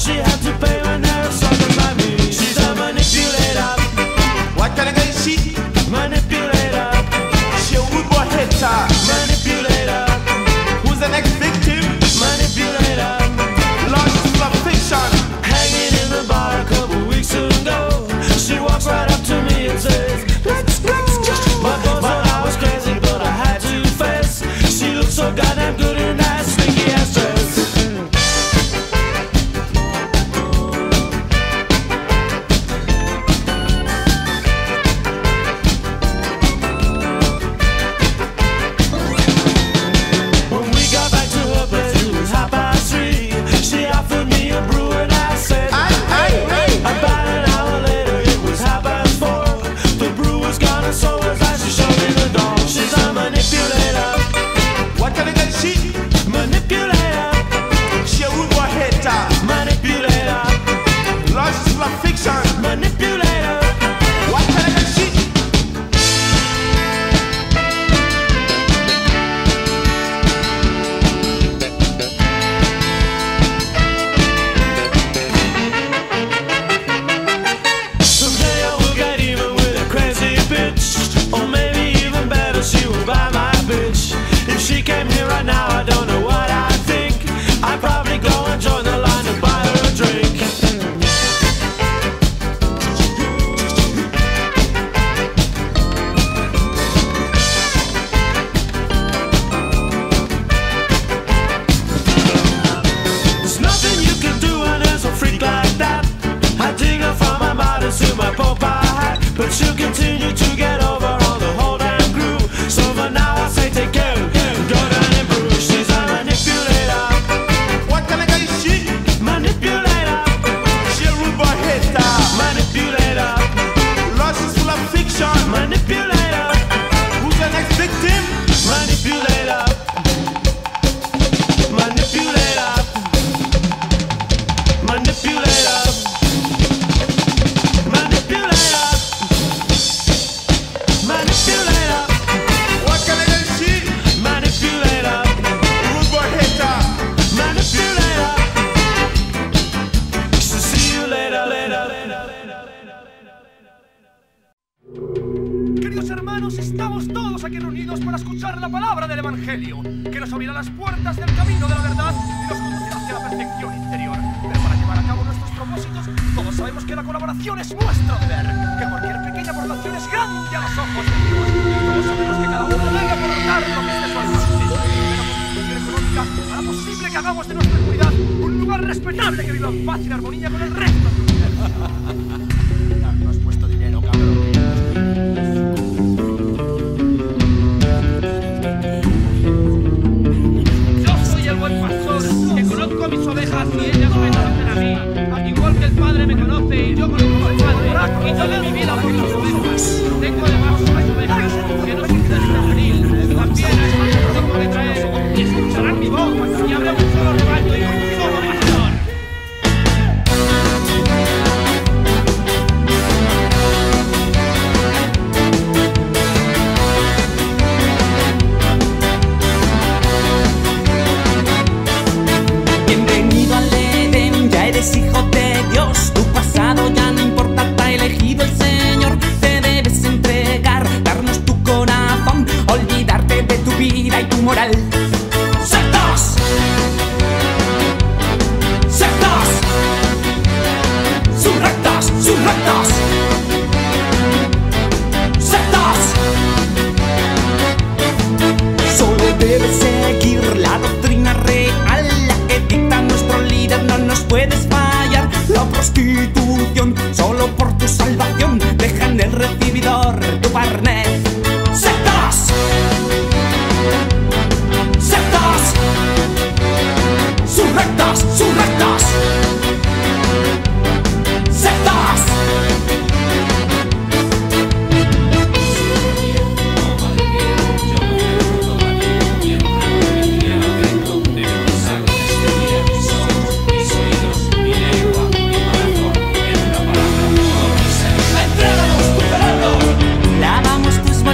she had to pay when there are suckers like me. She's a manipulator. What kind of guy is she? Manipulator. She a rude boy hater. Manipulator. Who's the next victim? Manipulator. Lord, this is a fiction. Hanging in the bar a couple weeks ago, she walks right up to me and says, let's go. My boss thought I was crazy, but I had to face. She looked so goddamn good in that sneaky ass dress. When we got back to her place, it was 3:30. She offered me a brew and I said, about an hour later, it was 4:30. The brew was gone and so was I. She showed me the door. She's a manipulator. What kind of guy is she? Manipulator. She a rude boy hater. Manipulator. Lord, this is a fiction. Manipulator. What kind of guy is she? Someday I will get even with a crazy bitch. Or maybe even better, she will buy my bitch. If she came here right now, I don't know what I'd think. I'd probably go and join the line and buy her a drink. There's nothing you can do when there's a freak like that. I dig her from my body to my Popeye hat, but she'll continue to get over on the whole damn crew. So for now I say take care, go down and brew. She's a manipulator. What kind of guy is she? Manipulator. She a rude boy hater. Manipulator. Lord, this is full of fiction. Manipulator. Who's the next victim? Manipulator. Manipulator. Manipulator. Manipulator. Manipulator. What kind of guy is she? Manipulator. Rude boy hater. Manipulator. So see you later, later. Queridos hermanos, estamos todos aquí reunidos para escuchar la palabra del Evangelio, que nos abrirá las puertas del camino de la verdad y nos conducirá hacia la perfección interior. Pero para llevar a cabo nuestros propósitos, todos sabemos que la colaboración es nuestro deber, que cualquier pequeña aportación es grande a los ojos de Dios. Todos sabemos que cada uno debe aportar lo que esté a su alcance. Pero con contribución económica hará posible que hagamos de nuestra comunidad un lugar respetable que viva en paz y en armonía con el resto del universo. No has puesto dinero, cabrón. El buen pastor, que conozco a mis ovejas y ellas me conocen a mí, al igual que el Padre me conoce y yo conozco al Padre, y yo doy mi vida por mis ovejas. Tengo además unas ovejas que no son de este juvenil, también a estas tengo que traer, y escucharán mi voz, y habrá un solo rebaño y un solo pastor. Hijo de Dios, tu pasado ya no importa, te ha elegido el Señor. Te debes entregar, darnos tu corazón, olvidarte de tu vida y tu moral. ¡Sectos! ¡Sectos! ¡Surrectos! ¡Surrectos! ¡Sectos! Solo debes seguir la doctrina real, la que dicta nuestro líder, no nos puedes fallar. La prostitución, solo por tu salvación, deja en el recibidor tu carnet. ¡Sectas! ¡Sectas! ¡Surrectas! ¡Surrectas! ¡Sectas! Lavamos tus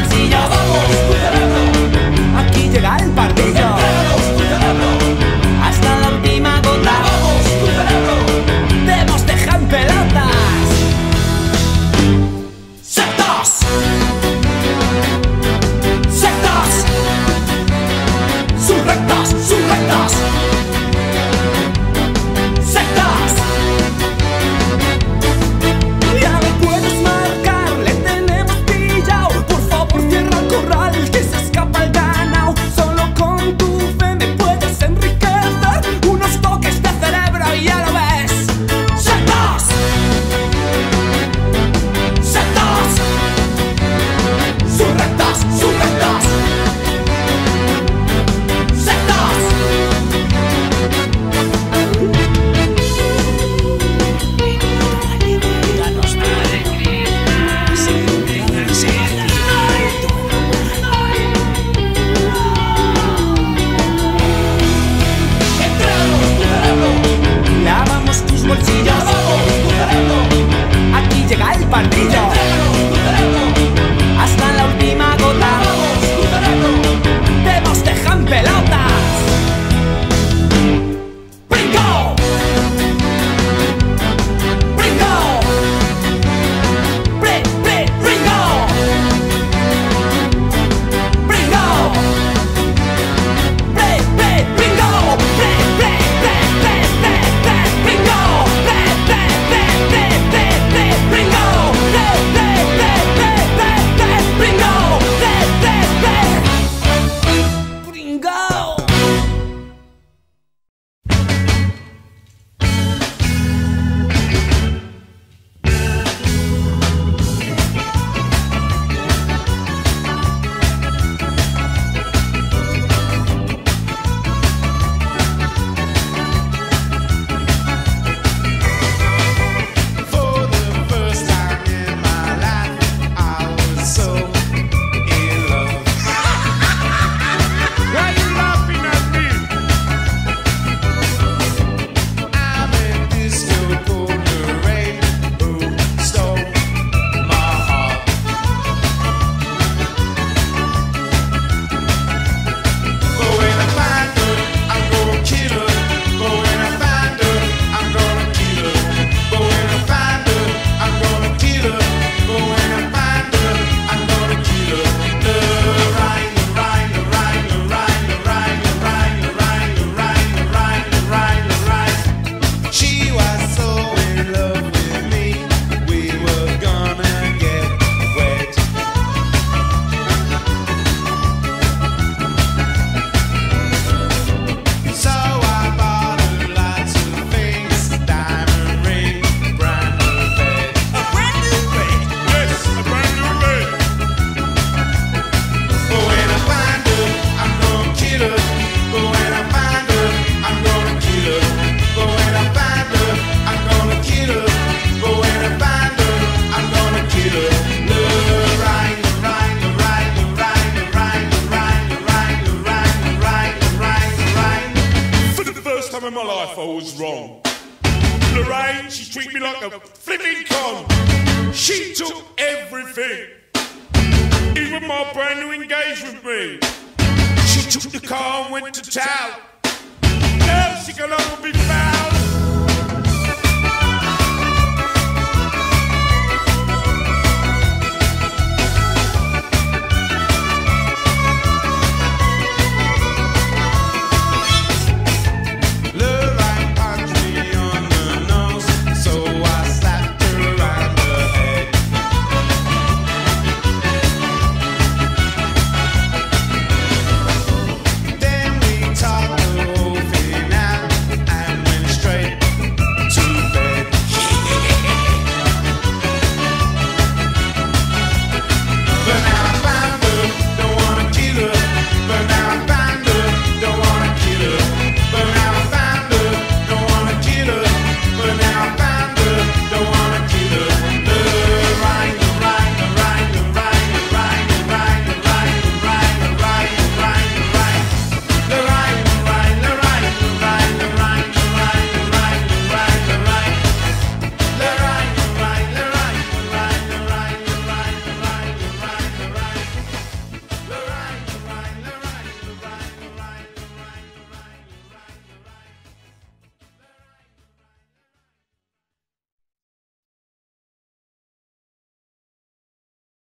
in my life I was wrong. Lorraine, she treated me like a flipping con. She took everything, even my brand new engagement ring. She took the car and went to town. Now she can only be found